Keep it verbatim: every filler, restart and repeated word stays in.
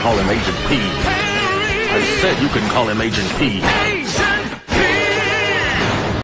call him Agent P. I said you can call him Agent P.